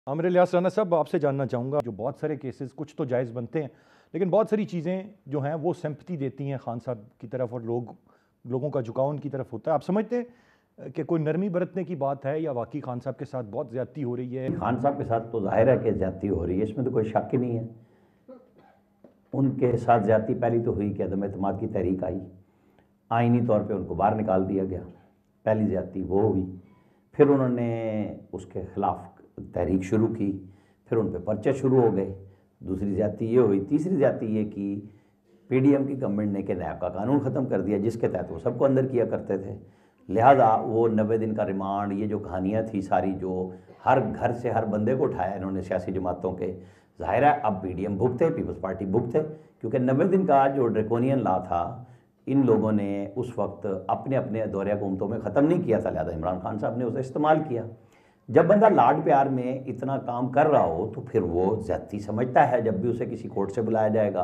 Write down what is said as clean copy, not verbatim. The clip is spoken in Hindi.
आमिर इलियास राना साहब, आपसे जानना चाहूँगा, जो बहुत सारे केसेस कुछ तो जायज़ बनते हैं, लेकिन बहुत सारी चीज़ें जो हैं वो सिंपैथी देती हैं खान साहब की तरफ और लोगों का झुकाव उनकी तरफ होता है। आप समझते हैं कि कोई नरमी बरतने की बात है या वाकई खान साहब के साथ बहुत ज़्यादती हो रही है? खान साहब के साथ तो जाहिर है कि ज्यादती हो रही है, इसमें तो कोई शक ही नहीं है। उनके साथ ज्यादती पहली तो हुई कि अदम एतमाद की तहरीक आई, आइनी तौर पे उनको बाहर निकाल दिया गया, पहली ज्यादती वो हुई। फिर उन्होंने उसके खिलाफ तहरीक शुरू की, फिर उन पर पर्चे शुरू हो गए, दूसरी ज्यादती ये हुई। तीसरी ज्यादती ये कि पीडीएम की गवर्नमेंट ने कि नैब का कानून ख़त्म कर दिया जिसके तहत वो सबको अंदर किया करते थे। लिहाजा वो 90 दिन का रिमांड, ये जो कहानियाँ थी सारी, जो हर घर से हर बंदे को उठाया इन्होंने सियासी जमातों के, ज़ाहिर है अब पीडीएम भुगते, पीपल्स पार्टी भुगते, क्योंकि 90 दिन का जो ड्रैकोनियन लॉ था इन लोगों ने उस वक्त अपने अपने दौरे हुकूमतों में ख़त्म नहीं किया था, लिहाजा इमरान खान साहब ने उसे इस्तेमाल किया। जब बंदा लाड प्यार में इतना काम कर रहा हो तो फिर वो ज़्यादती समझता है जब भी उसे किसी कोर्ट से बुलाया जाएगा।